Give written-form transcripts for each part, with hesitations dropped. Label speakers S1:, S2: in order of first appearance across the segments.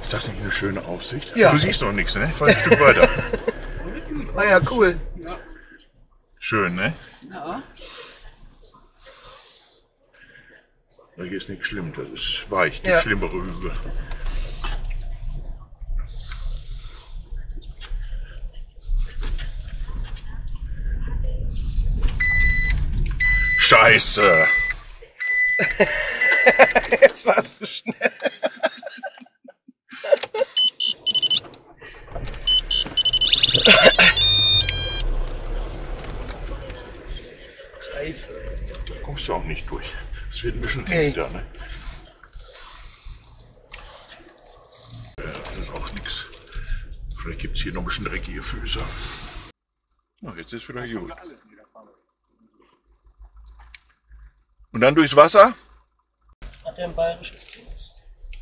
S1: Ist das nicht eine schöne Aussicht?
S2: Ja.
S1: Du siehst noch nichts, ne? Fahr ein Stück weiter.
S2: Ah ja, cool.
S1: Schön, ne?
S3: Ja.
S1: Hier ist nichts schlimm, das ist weich, die
S2: Ja.
S1: schlimmere Übel. Scheiße!
S2: Jetzt warst du schnell. Scheiße.
S1: Da kommst du auch nicht durch. Es wird ein bisschen
S2: Hey.
S1: eng da, ne? Ja, das ist auch nichts. Vielleicht gibt es hier noch ein bisschen dreckige Füße. Ach, jetzt ist wieder gut. Und dann durchs Wasser?
S2: Hat er ein bayerisches Dienst?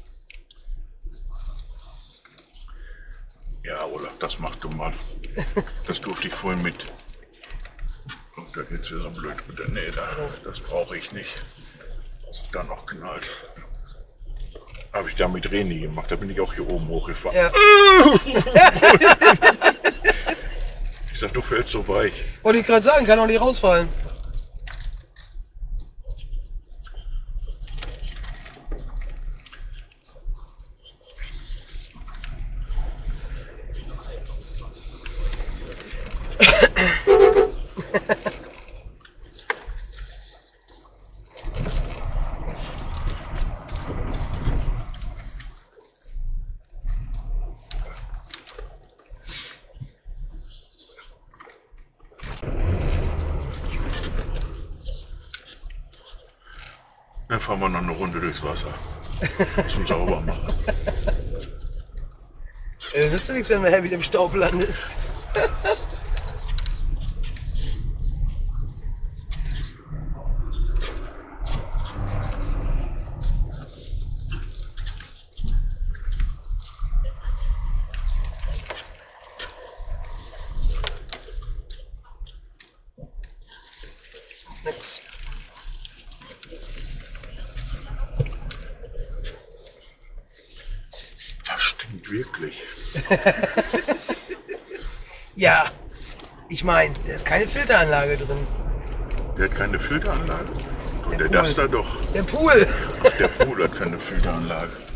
S1: Ja, Olaf, das mach du mal. Das durfte ich vorhin mit. Und da geht's wieder so blöd mit der Nähe. Das brauche ich nicht. Das ist dann noch knallt. Habe ich da mit Reni gemacht. Da bin ich auch hier oben hochgefahren.
S2: Ja.
S1: Ich sag, du fällst so weich.
S2: Wollte ich gerade sagen, kann auch nicht rausfallen.
S1: Dann fahren wir noch eine Runde durchs Wasser. Zum Saubermachen.
S2: Nützt du nichts, wenn man wieder im Staub landest. Nix.
S1: Das stinkt wirklich.
S2: Ja, ich meine, da ist keine Filteranlage drin.
S1: Der hat keine Filteranlage. Und der
S2: Pool.
S1: das da doch.
S2: Der Pool.
S1: Ach, der Pool hat keine Filteranlage.